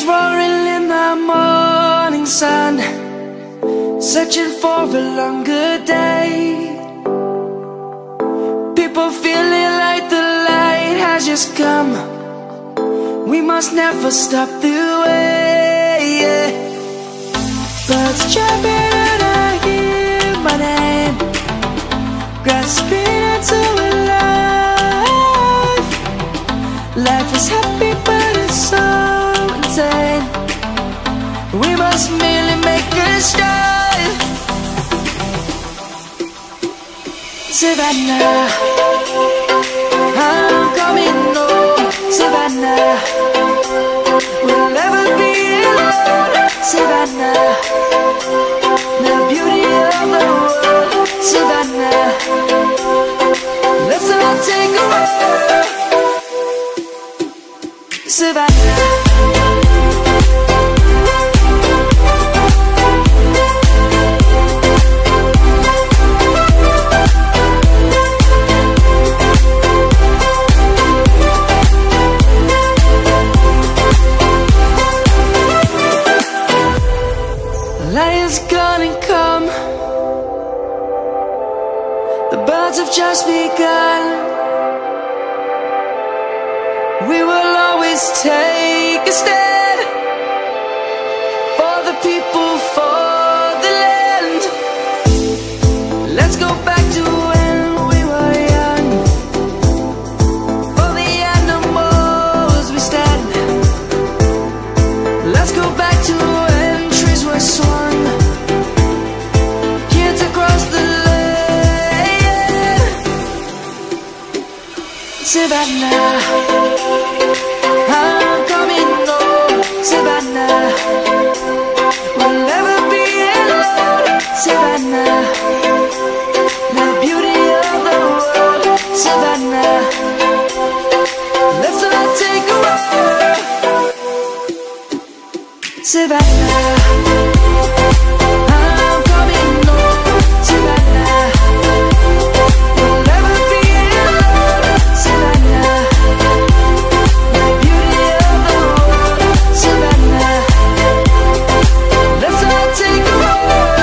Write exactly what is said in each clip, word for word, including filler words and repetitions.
roaring in the morning sun, searching for a longer day. People feeling like the light has just come. We must never stop the way, yeah. Birds chirping and I hear my name, grasping into a life. Life is happy but it's so insane. We must merely make a start. Savannah, I'm coming home. Savannah, we'll never be alone. Savannah, the beauty of the world. Savannah, let's all take a walk. Savannah. Lion's gonna come. The birds have just begun. We will always take a stand for the people, for the land. Let's go back to when we were young. For the animals we stand. Let's go back to when trees were swung. Kids across the land. Savannah, I'm coming home. Savannah, we'll never be alone. Savannah, the beauty of the world. Savannah, let's all take a walk. Savannah, I'm coming home. Savannah, we'll never be alone. Savannah, the beauty of the world. Savannah, let's all take a walk.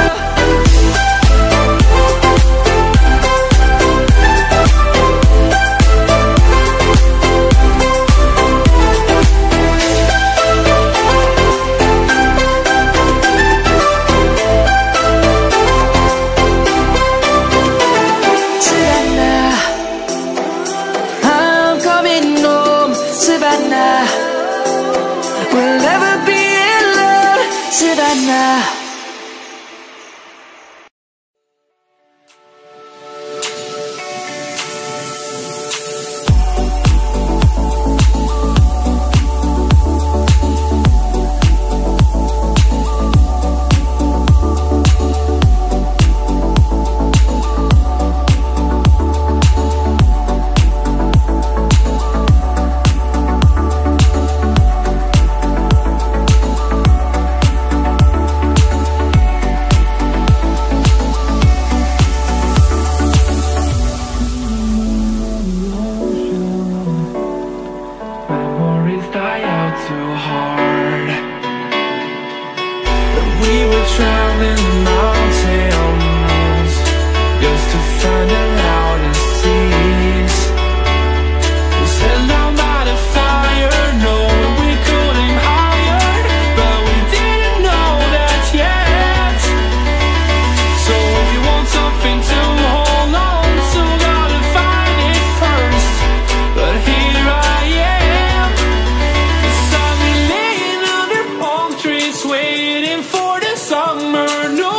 Savannah, we'll never be alone. Savannah. Die out too hard. When we were traveling the mountains just to find the loudest seas. We set down by the fire, knowing we could aim higher, but we didn't know that yet. So if you want something to hold on to, gotta find it first. But here I am, waiting for the summer. No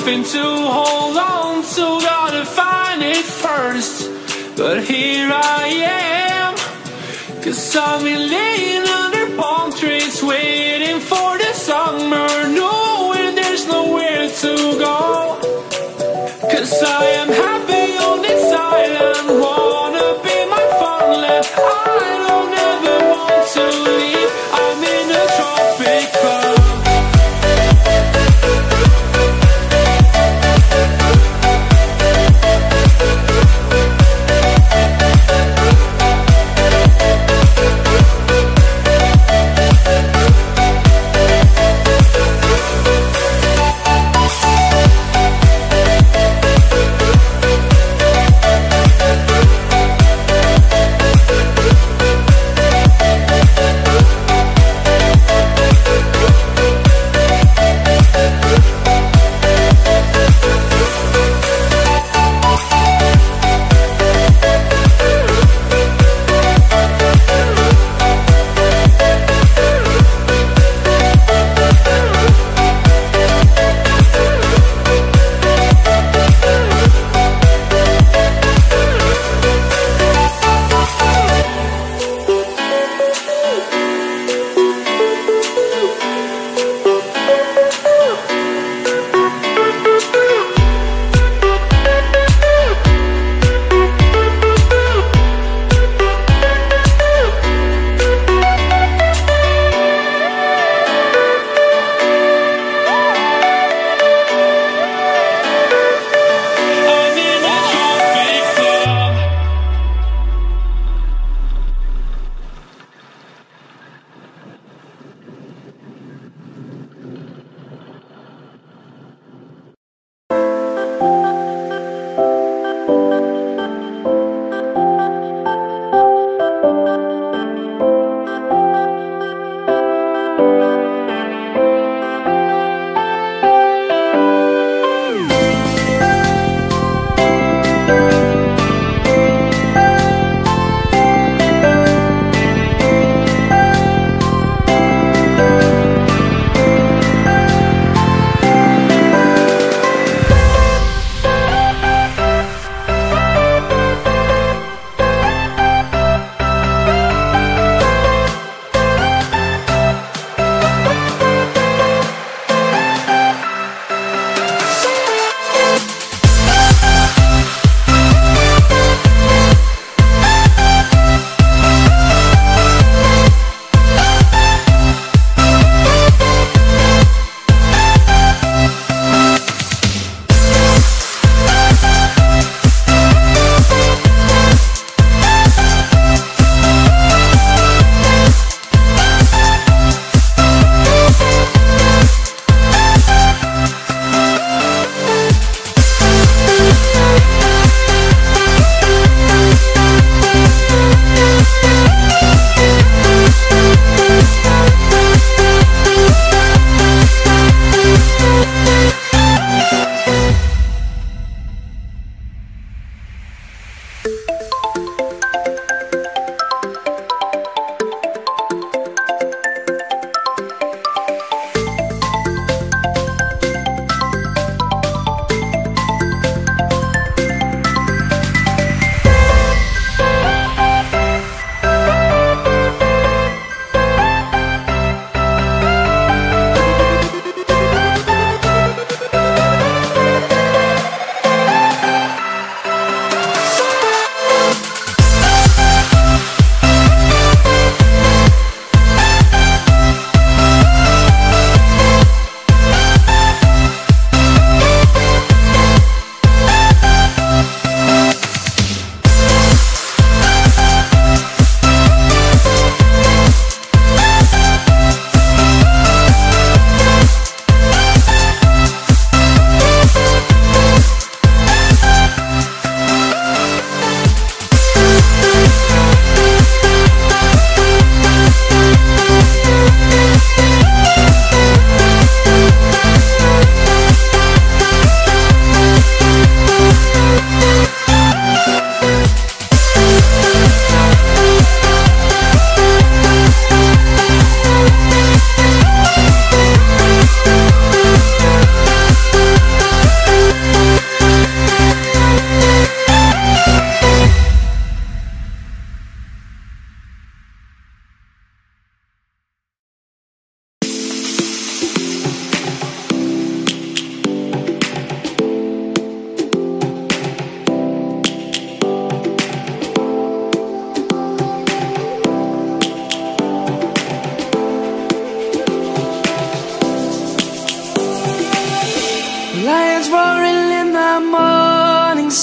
something to hold on to, gotta find it first. But here I am, 'cause I've been laying under palm trees, waiting for the summer, knowing there's nowhere to go. 'Cause I am happy on this island, wanna be my farmland. I don't ever want to leave, I'm in a tropic club.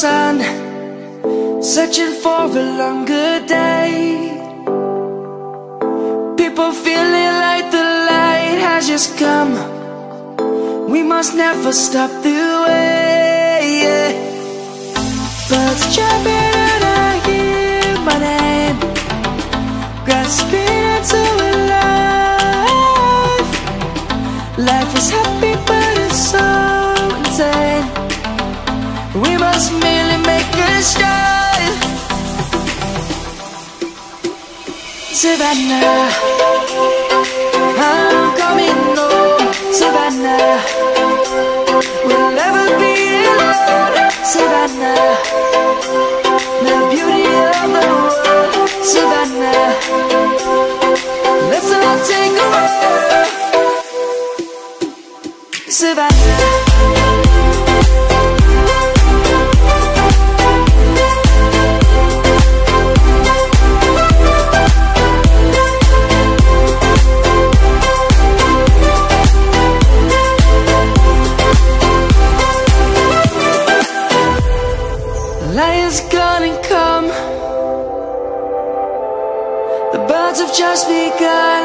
sun, searching for a longer day. People feeling like the light has just come. We must never stop the way, yeah. Birds jumping and I hear my name, grasping into a life. Life is happy but it's so insane. We must merely make a start. Savannah, I'm coming home. Savannah, we'll never be alone. Savannah, the beauty of the world. Savannah, let's all take a walk. Savannah. Light is gonna come. The birds have just begun.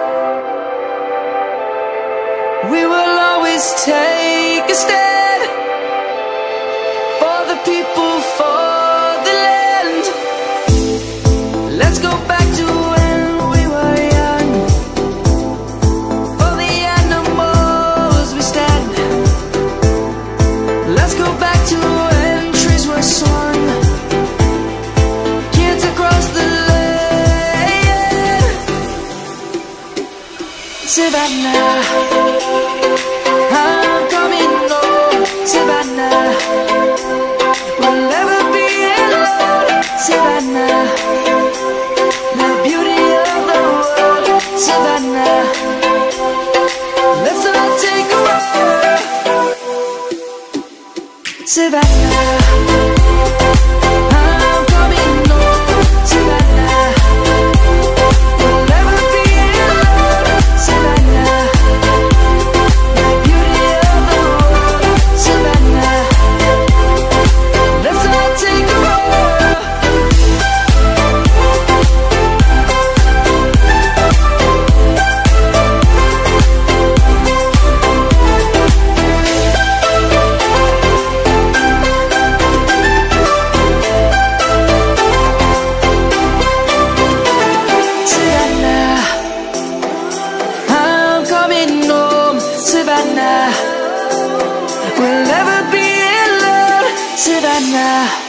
We will always take a stand for the people, for the land. Let's go back to when we were young. For the animals we stand. Let's go back to when trees were swung. Savannah, I'm coming home. Savannah, we'll never be alone. Savannah, the beauty of the world. Savannah, let's all take a walk. Savannah, I'm coming home. Savannah, we'll never be alone. Savannah, the beauty of the world. Savannah, let's all take a walk. Savannah, I'm coming home. Savannah, we'll never be alone. Savannah.